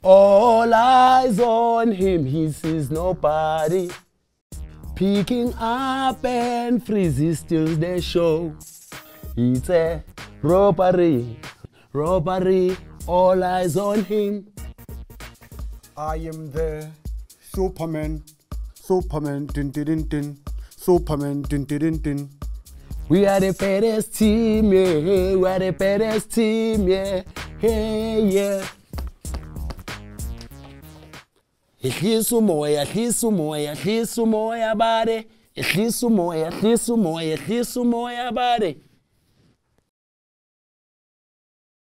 All eyes on him, he sees nobody. Picking up and freezes still the show. It's a robbery, robbery, all eyes on him. I am the Superman, Superman, din din din din, Superman, din din din din. We are the baddest team, yeah, we are the baddest team, yeah, hey, yeah. Ehlisa umoya, ehlisa umoya, ehlisa umoya bade. Ehlisa umoya, ehlisa umoya, ehlisa umoya bade.